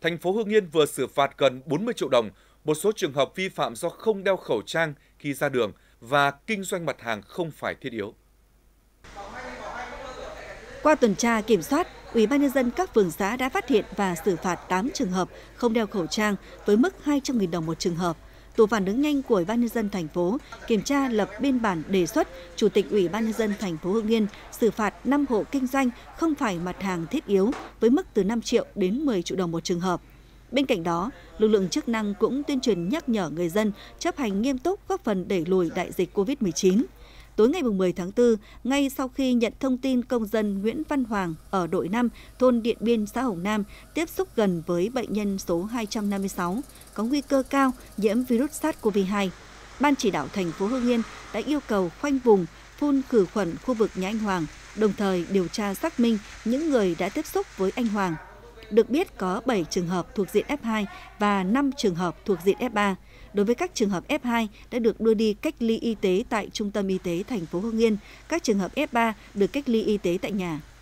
thành phố Hưng Yên vừa xử phạt gần 40 triệu đồng một số trường hợp vi phạm do không đeo khẩu trang khi ra đường và kinh doanh mặt hàng không phải thiết yếu. Qua tuần tra kiểm soát, Ủy ban nhân dân các phường xã đã phát hiện và xử phạt 8 trường hợp không đeo khẩu trang với mức 200.000 đồng một trường hợp. Tổ phản ứng nhanh của Ủy ban nhân dân thành phố kiểm tra lập biên bản đề xuất Chủ tịch Ủy ban nhân dân thành phố Hưng Yên xử phạt 5 hộ kinh doanh không phải mặt hàng thiết yếu với mức từ 5 triệu đến 10 triệu đồng một trường hợp. Bên cạnh đó, lực lượng chức năng cũng tuyên truyền nhắc nhở người dân chấp hành nghiêm túc góp phần đẩy lùi đại dịch COVID-19. Tối ngày 10 tháng 4, ngay sau khi nhận thông tin công dân Nguyễn Văn Hoàng ở đội 5, thôn Điện Biên, xã Hồng Nam tiếp xúc gần với bệnh nhân số 256 có nguy cơ cao nhiễm virus SARS-CoV-2, Ban chỉ đạo thành phố Hưng Yên đã yêu cầu khoanh vùng, phun khử khuẩn khu vực nhà anh Hoàng, đồng thời điều tra xác minh những người đã tiếp xúc với anh Hoàng. Được biết có 7 trường hợp thuộc diện F2 và 5 trường hợp thuộc diện F3. Đối với các trường hợp F2 đã được đưa đi cách ly y tế tại Trung tâm Y tế thành phố Hưng Yên, các trường hợp F3 được cách ly y tế tại nhà.